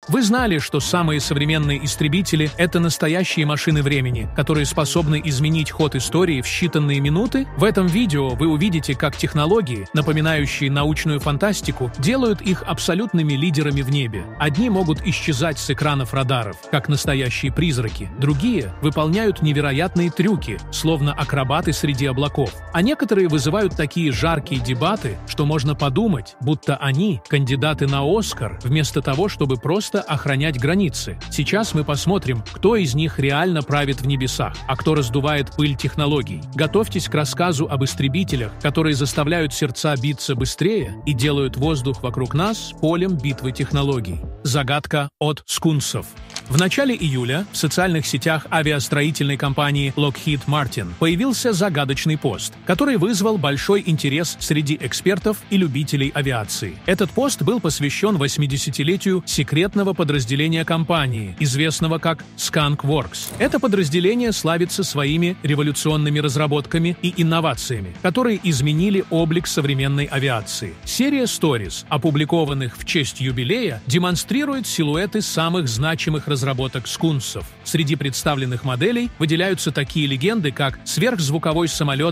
Вы знали, что самые современные истребители — это настоящие машины времени, которые способны изменить ход истории в считанные минуты? В этом видео вы увидите, как технологии, напоминающие научную фантастику, делают их абсолютными лидерами в небе. Одни могут исчезать с экранов радаров, как настоящие призраки, другие выполняют невероятные трюки, словно акробаты среди облаков. А некоторые вызывают такие жаркие дебаты, что можно подумать, будто они — кандидаты на Оскар, вместо того, чтобы просто охранять границы. Сейчас мы посмотрим, кто из них реально правит в небесах, а кто раздувает пыль технологий. Готовьтесь к рассказу об истребителях, которые заставляют сердца биться быстрее и делают воздух вокруг нас полем битвы технологий. Загадка от скунсов. В начале июля в социальных сетях авиастроительной компании Lockheed Martin появился загадочный пост, который вызвал большой интерес среди экспертов и любителей авиации. Этот пост был посвящен 80-летию секретного подразделения компании, известного как Skunk Works. Это подразделение славится своими революционными разработками и инновациями, которые изменили облик современной авиации. Серия Stories, опубликованных в честь юбилея, демонстрирует силуэты самых значимых разработок скунсов. Среди представленных моделей выделяются такие легенды, как сверхзвуковой самолет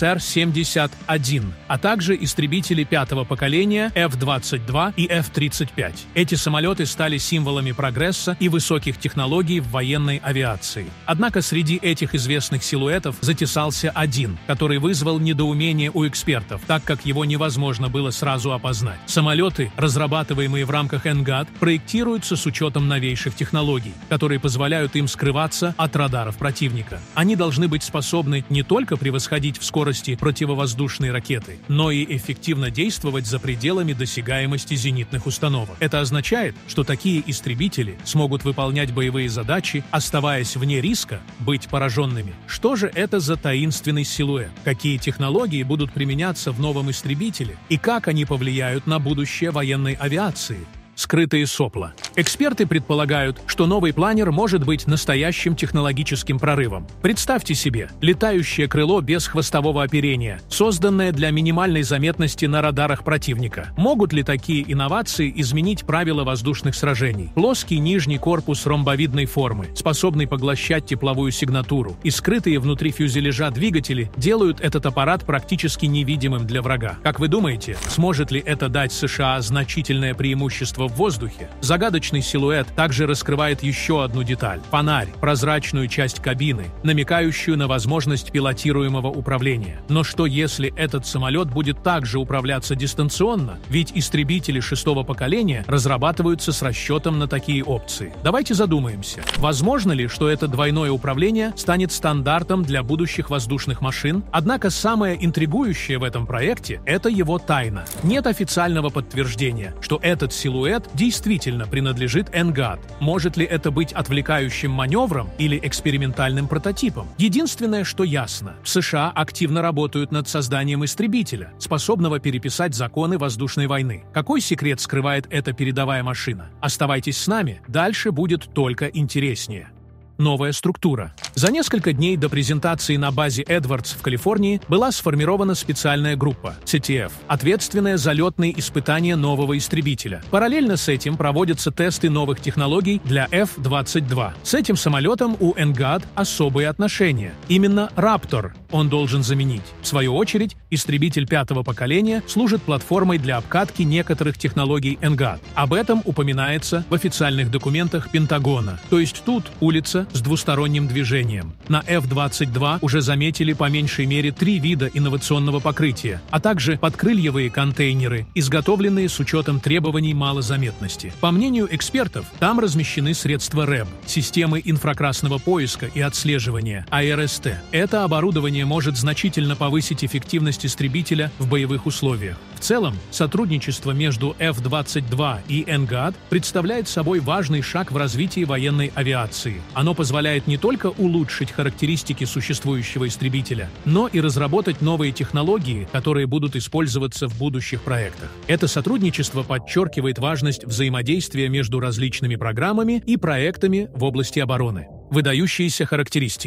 SR-71, а также истребители пятого поколения F-22 и F-35. Эти самолеты стали символами прогресса и высоких технологий в военной авиации. Однако среди этих известных силуэтов затесался один, который вызвал недоумение у экспертов, так как его невозможно было сразу опознать. Самолеты, разрабатываемые в рамках NGAD, проектируются с учетом новейших технологий, которые позволяют им скрываться от радаров противника. Они должны быть способны не только превосходить в скорости противовоздушные ракеты, но и эффективно действовать за пределами досягаемости зенитных установок. Это означает, что такие истребители смогут выполнять боевые задачи, оставаясь вне риска быть пораженными. Что же это за таинственный силуэт? Какие технологии будут применяться в новом истребителе? И как они повлияют на будущее военной авиации? Скрытые сопла. Эксперты предполагают, что новый планер может быть настоящим технологическим прорывом. Представьте себе летающее крыло без хвостового оперения, созданное для минимальной заметности на радарах противника. Могут ли такие инновации изменить правила воздушных сражений? Плоский нижний корпус ромбовидной формы, способный поглощать тепловую сигнатуру, и скрытые внутри фюзеляжа двигатели делают этот аппарат практически невидимым для врага. Как вы думаете, сможет ли это дать США значительное преимущество в воздухе? Загадочный силуэт также раскрывает еще одну деталь – фонарь, прозрачную часть кабины, намекающую на возможность пилотируемого управления. Но что если этот самолет будет также управляться дистанционно? Ведь истребители шестого поколения разрабатываются с расчетом на такие опции. Давайте задумаемся, возможно ли, что это двойное управление станет стандартом для будущих воздушных машин? Однако самое интригующее в этом проекте – это его тайна. Нет официального подтверждения, что этот силуэт действительно принадлежит NGAD. Может ли это быть отвлекающим маневром или экспериментальным прототипом? Единственное, что ясно, в США активно работают над созданием истребителя, способного переписать законы воздушной войны. Какой секрет скрывает эта передовая машина? Оставайтесь с нами, дальше будет только интереснее. Новая структура. За несколько дней до презентации на базе Эдвардс в Калифорнии была сформирована специальная группа CTF, ответственная за летные испытания нового истребителя. Параллельно с этим проводятся тесты новых технологий для F-22. С этим самолетом у NGAD особые отношения. Именно Raptor он должен заменить. В свою очередь, истребитель пятого поколения служит платформой для обкатки некоторых технологий NGAD. Об этом упоминается в официальных документах Пентагона. То есть тут улица с двусторонним движением. На F-22 уже заметили по меньшей мере 3 вида инновационного покрытия, а также подкрыльевые контейнеры, изготовленные с учетом требований малозаметности. По мнению экспертов, там размещены средства РЭБ, системы инфракрасного поиска и отслеживания, АРСТ. Это оборудование может значительно повысить эффективность истребителя в боевых условиях. В целом, сотрудничество между F-22 и NGAD представляет собой важный шаг в развитии военной авиации. Оно позволяет не только улучшить характеристики существующего истребителя, но и разработать новые технологии, которые будут использоваться в будущих проектах. Это сотрудничество подчеркивает важность взаимодействия между различными программами и проектами в области обороны. Выдающиеся характеристики.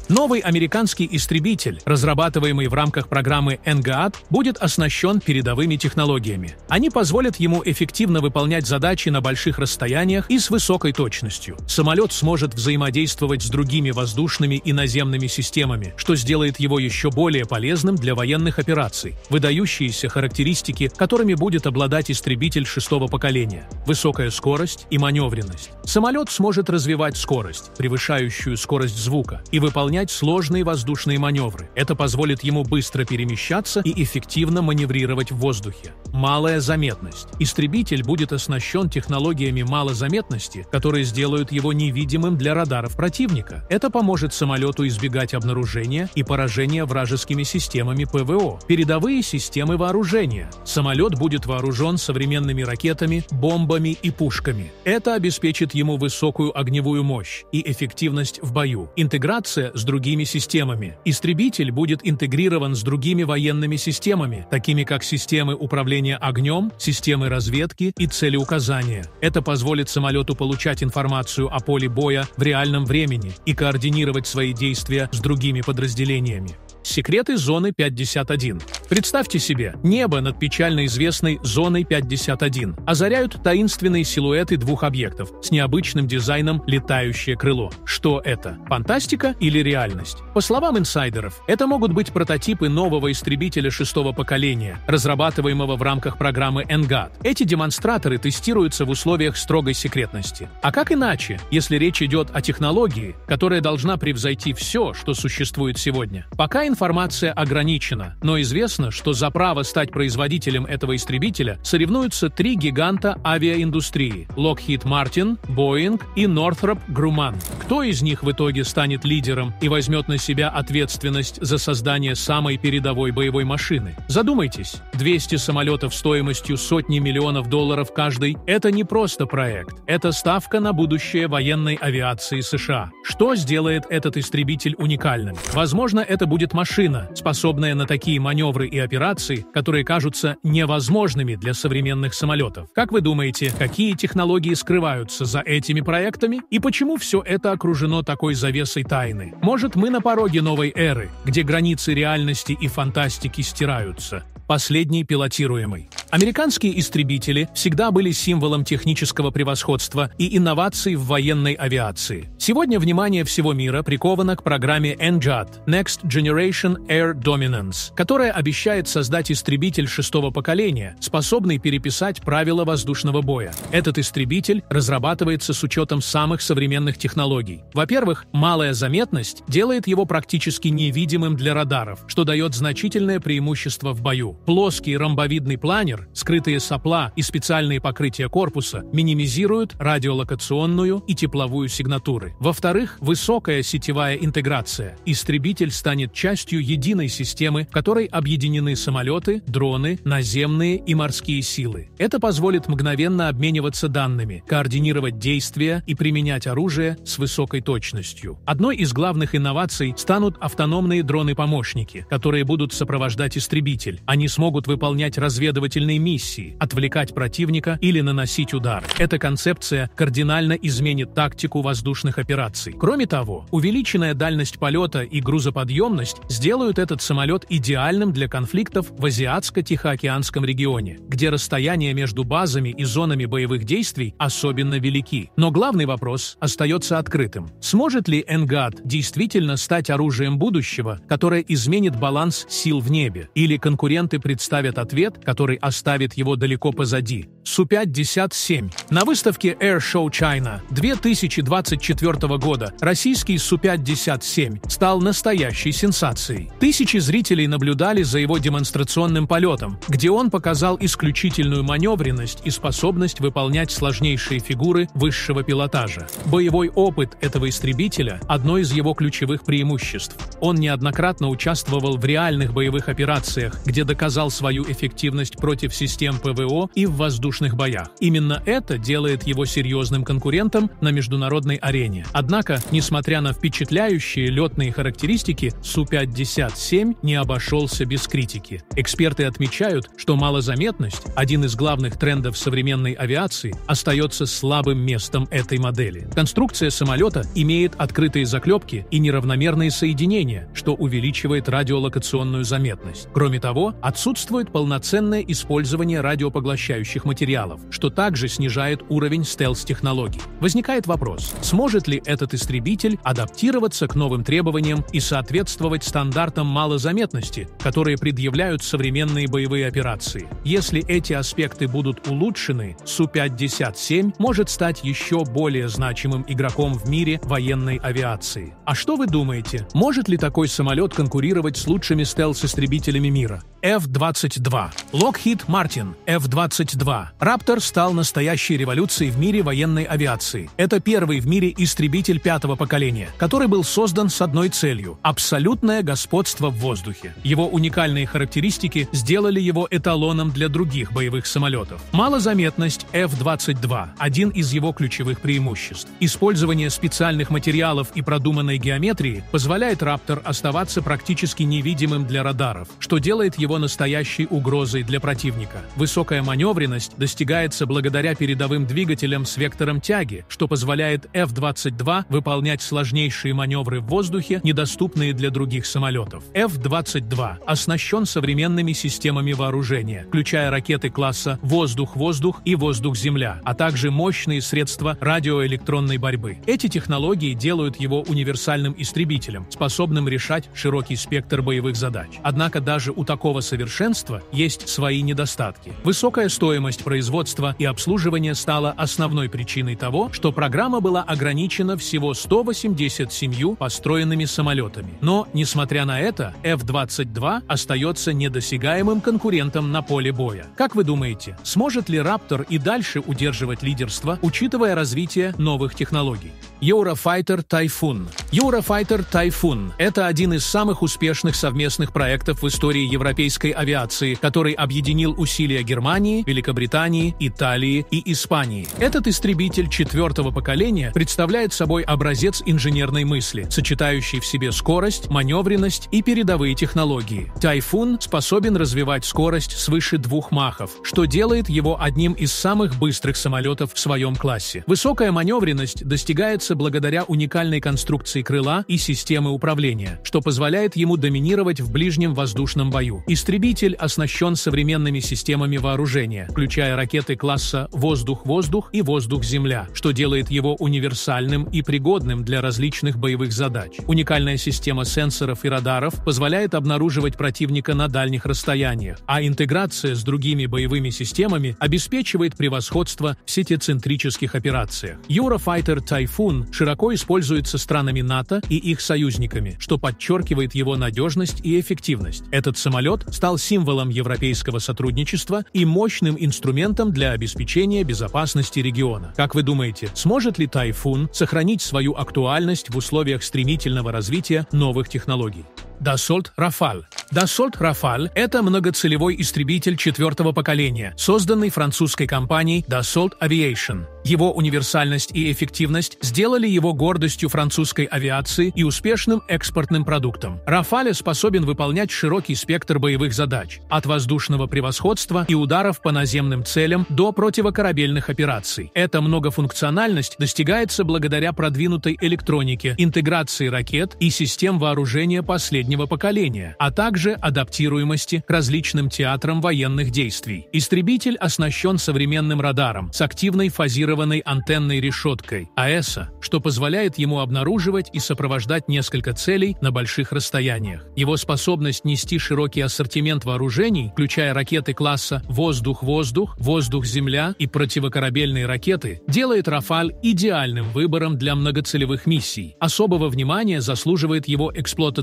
Новый американский истребитель, разрабатываемый в рамках программы NGAD, будет оснащен передовыми технологиями. Они позволят ему эффективно выполнять задачи на больших расстояниях и с высокой точностью. Самолет сможет взаимодействовать с другими воздушными и наземными системами, что сделает его еще более полезным для военных операций. Выдающиеся характеристики, которыми будет обладать истребитель 6-го поколения: высокая скорость и маневренность. Самолет сможет развивать скорость, превышающую скорость звука, и выполнять сложные воздушные маневры. Это позволит ему быстро перемещаться и эффективно маневрировать в воздухе. Малая заметность. Истребитель будет оснащен технологиями малозаметности, которые сделают его невидимым для радаров противника. Это поможет самолету избегать обнаружения и поражения вражескими системами ПВО. Передовые системы вооружения. Самолет будет вооружен современными ракетами, бомбами и пушками. Это обеспечит ему высокую огневую мощь и эффективность в бою. Интеграция с другими системами. Истребитель будет интегрирован с другими военными системами, такими как системы управления огнем, системы разведки и целеуказания. Это позволит самолету получать информацию о поле боя в реальном времени и координировать свои действия с другими подразделениями. Секреты зоны 51. Представьте себе, небо над печально известной зоной 51 озаряют таинственные силуэты двух объектов с необычным дизайном «летающее крыло». Что это? Фантастика или реальность? По словам инсайдеров, это могут быть прототипы нового истребителя 6-го поколения, разрабатываемого в рамках программы NGAD. Эти демонстраторы тестируются в условиях строгой секретности. А как иначе, если речь идет о технологии, которая должна превзойти все, что существует сегодня? Пока информация ограничена, но известно, что за право стать производителем этого истребителя соревнуются 3 гиганта авиаиндустрии – Lockheed Martin, Boeing и Northrop Grumman. Кто из них в итоге станет лидером и возьмет на себя ответственность за создание самой передовой боевой машины? Задумайтесь, 200 самолетов стоимостью сотни миллионов долларов каждый – это не просто проект, это ставка на будущее военной авиации США. Что сделает этот истребитель уникальным? Возможно, это будет машина, способная на такие маневры и операции, которые кажутся невозможными для современных самолетов. Как вы думаете, какие технологии скрываются за этими проектами и почему все это окружено такой завесой тайны? Может, мы на пороге новой эры, где границы реальности и фантастики стираются? Последний пилотируемый. Американские истребители всегда были символом технического превосходства и инноваций в военной авиации. Сегодня внимание всего мира приковано к программе NGAD – Next Generation Air Dominance, которая обещает создать истребитель 6-го поколения, способный переписать правила воздушного боя. Этот истребитель разрабатывается с учетом самых современных технологий. Во-первых, малая заметность делает его практически невидимым для радаров, что дает значительное преимущество в бою. Плоский ромбовидный планер, скрытые сопла и специальные покрытия корпуса минимизируют радиолокационную и тепловую сигнатуры. Во-вторых, высокая сетевая интеграция. Истребитель станет частью единой системы, в которой объединены самолеты, дроны, наземные и морские силы. Это позволит мгновенно обмениваться данными, координировать действия и применять оружие с высокой точностью. Одной из главных инноваций станут автономные дроны-помощники, которые будут сопровождать истребитель. Они смогут выполнять разведывательные миссии, отвлекать противника или наносить удар. Эта концепция кардинально изменит тактику воздушных операций. Кроме того, увеличенная дальность полета и грузоподъемность сделают этот самолет идеальным для конфликтов в Азиатско-Тихоокеанском регионе, где расстояния между базами и зонами боевых действий особенно велики. Но главный вопрос остается открытым. Сможет ли NGAD действительно стать оружием будущего, которое изменит баланс сил в небе? Или конкуренты представят ответ, который оставит его далеко позади? Су-57. На выставке Air Show China 2024 года российский Су-57 стал настоящей сенсацией. Тысячи зрителей наблюдали за его демонстрационным полетом, где он показал исключительную маневренность и способность выполнять сложнейшие фигуры высшего пилотажа. Боевой опыт этого истребителя – одно из его ключевых преимуществ. Он неоднократно участвовал в реальных боевых операциях, где доказал доказал свою эффективность против систем ПВО и в воздушных боях. Именно это делает его серьезным конкурентом на международной арене. Однако, несмотря на впечатляющие летные характеристики, Су-57 не обошелся без критики. Эксперты отмечают, что малозаметность, один из главных трендов современной авиации, остается слабым местом этой модели. Конструкция самолета имеет открытые заклепки и неравномерные соединения, что увеличивает радиолокационную заметность. Кроме того, отсутствует полноценное использование радиопоглощающих материалов, что также снижает уровень стелс-технологий. Возникает вопрос, сможет ли этот истребитель адаптироваться к новым требованиям и соответствовать стандартам малозаметности, которые предъявляют современные боевые операции. Если эти аспекты будут улучшены, Су-57 может стать еще более значимым игроком в мире военной авиации. А что вы думаете, может ли такой самолет конкурировать с лучшими стелс-истребителями мира? F-22. Lockheed Martin. F-22. Raptor стал настоящей революцией в мире военной авиации. Это первый в мире истребитель пятого поколения, который был создан с одной целью – абсолютное господство в воздухе. Его уникальные характеристики сделали его эталоном для других боевых самолетов. Малозаметность F-22 – один из его ключевых преимуществ. Использование специальных материалов и продуманной геометрии позволяет Raptor оставаться практически невидимым для радаров, что делает его настоящей угрозой для противника. Высокая маневренность достигается благодаря передовым двигателям с вектором тяги, что позволяет F-22 выполнять сложнейшие маневры в воздухе, недоступные для других самолетов. F-22 оснащен современными системами вооружения, включая ракеты класса «Воздух-воздух» и «Воздух-земля», а также мощные средства радиоэлектронной борьбы. Эти технологии делают его универсальным истребителем, способным решать широкий спектр боевых задач. Однако даже у такого совершенства есть свои недостатки. Высокая стоимость производства и обслуживания стала основной причиной того, что программа была ограничена всего 187 построенными самолетами. Но, несмотря на это, F-22 остается недосягаемым конкурентом на поле боя. Как вы думаете, сможет ли Raptor и дальше удерживать лидерство, учитывая развитие новых технологий? Eurofighter Typhoon. Eurofighter Typhoon – это один из самых успешных совместных проектов в истории европейской авиации, который объединил усилия Германии, Великобритании, Италии и Испании. Этот истребитель четвертого поколения представляет собой образец инженерной мысли, сочетающий в себе скорость, маневренность и передовые технологии. Typhoon способен развивать скорость свыше 2 махов, что делает его одним из самых быстрых самолетов в своем классе. Высокая маневренность достигается благодаря уникальной конструкции крыла и системы управления, что позволяет ему доминировать в ближнем воздушном бою. Истребитель оснащен современными системами вооружения, включая ракеты класса «Воздух-воздух» и «Воздух-земля», что делает его универсальным и пригодным для различных боевых задач. Уникальная система сенсоров и радаров позволяет обнаруживать противника на дальних расстояниях, а интеграция с другими боевыми системами обеспечивает превосходство в сетецентрических операциях. Eurofighter Typhoon широко используется странами НАТО и их союзниками, что подчеркивает его надежность и эффективность. Этот самолет стал символом европейского сотрудничества и мощным инструментом для обеспечения безопасности региона. Как вы думаете, сможет ли Typhoon сохранить свою актуальность в условиях стремительного развития новых технологий? Dassault Rafale. Dassault Rafale – это многоцелевой истребитель четвертого поколения, созданный французской компанией Dassault Aviation. Его универсальность и эффективность сделали его гордостью французской авиации и успешным экспортным продуктом. Rafale способен выполнять широкий спектр боевых задач, от воздушного превосходства и ударов по наземным целям до противокорабельных операций. Эта многофункциональность достигается благодаря продвинутой электронике, интеграции ракет и систем вооружения последнего поколения, а также адаптируемости к различным театрам военных действий. Истребитель оснащен современным радаром с активной фазированной антенной решеткой АЭСа, что позволяет ему обнаруживать и сопровождать несколько целей на больших расстояниях. Его способность нести широкий ассортимент вооружений, включая ракеты класса «Воздух-воздух», «Воздух-земля» и противокорабельные ракеты, делает Рафаль идеальным выбором для многоцелевых миссий. Особого внимания заслуживает его эксплуатационная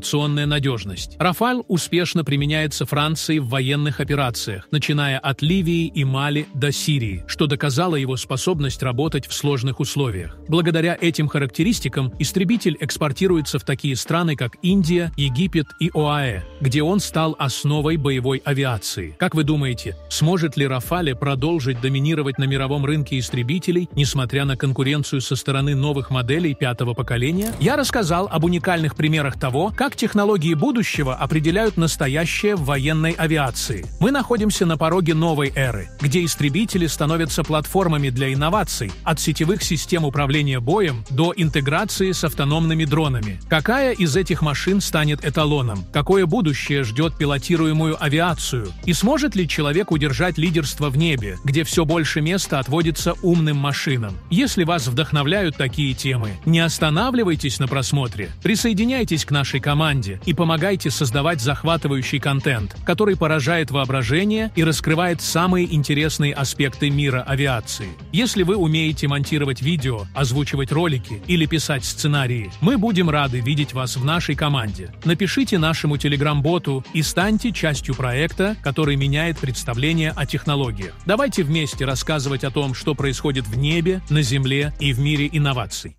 надежность. Рафаль успешно применяется Францией в военных операциях, начиная от Ливии и Мали до Сирии, что доказало его способность работать в сложных условиях. Благодаря этим характеристикам истребитель экспортируется в такие страны, как Индия, Египет и ОАЭ, где он стал основой боевой авиации. Как вы думаете, сможет ли Рафале продолжить доминировать на мировом рынке истребителей, несмотря на конкуренцию со стороны новых моделей пятого поколения? Я рассказал об уникальных примерах того, как технологии будущего определяют настоящее в военной авиации. Мы находимся на пороге новой эры, где истребители становятся платформами для инноваций, от сетевых систем управления боем до интеграции с автономными дронами. Какая из этих машин станет эталоном? Какое будущее ждет пилотируемую авиацию? И сможет ли человек удержать лидерство в небе, где все больше места отводится умным машинам? Если вас вдохновляют такие темы, не останавливайтесь на просмотре. Присоединяйтесь к нашей команде и помогайте создавать захватывающий контент, который поражает воображение и раскрывает самые интересные аспекты мира авиации. Если вы умеете монтировать видео, озвучивать ролики или писать сценарии, мы будем рады видеть вас в нашей команде. Напишите нашему телеграм-боту и станьте частью проекта, который меняет представление о технологиях. Давайте вместе рассказывать о том, что происходит в небе, на земле и в мире инноваций.